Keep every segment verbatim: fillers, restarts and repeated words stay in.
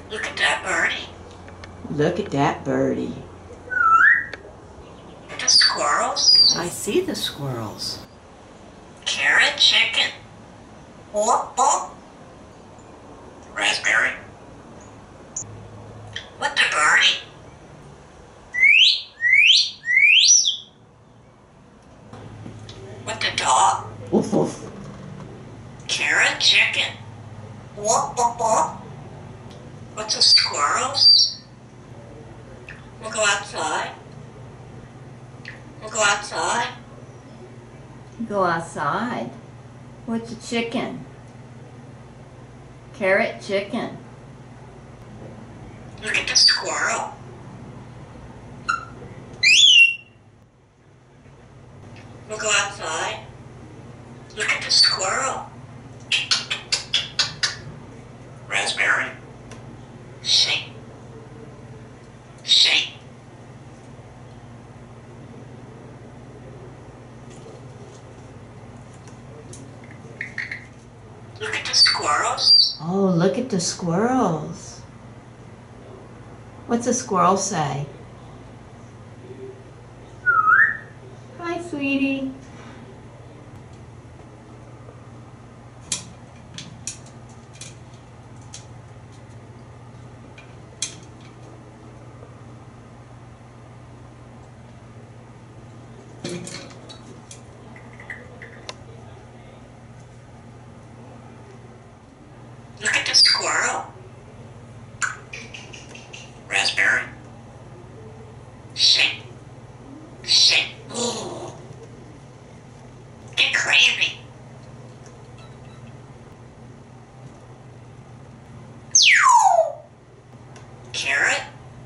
Look at that birdie. Look at that birdie. The squirrels. I see the squirrels. Carrot, chicken. Whoop, whoop. Raspberry. What the birdie? What the dog? Woof woof. Carrot, chicken. Whoop, whoop, whoop. What's the squirrels? We'll go outside. We'll go outside. Go outside. What's a chicken? Carrot, chicken. Look at the squirrel. We'll go outside. Look at the squirrel. Raspberry. Shake. Shake. Look at the squirrels. Oh, look at the squirrels. What's a squirrel say? Hi, sweetie. Look at the squirrel. Raspberry. Shake. Shake. Ooh. Get crazy. Carrot.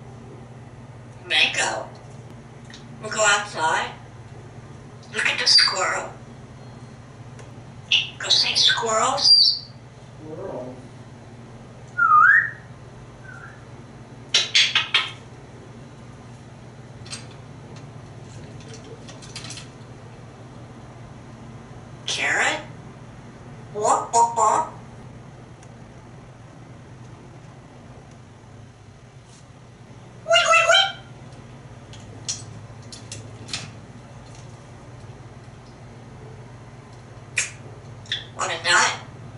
Mango. We'll go outside. Look at the squirrel. Go see squirrels. Carrot. Whoop, whoop, whoop. Wee, wee, wee. Want a nut?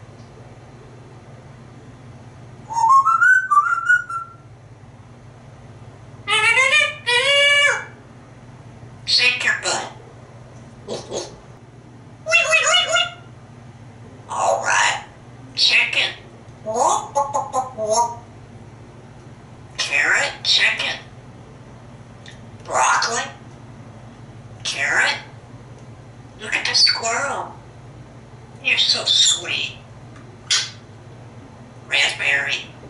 Shake your butt. All right. Chicken. Whoop, whoop, whoop, whoop, whoop. Carrot, chicken. Broccoli. Carrot. Look at the squirrel. You're so sweet. Raspberry.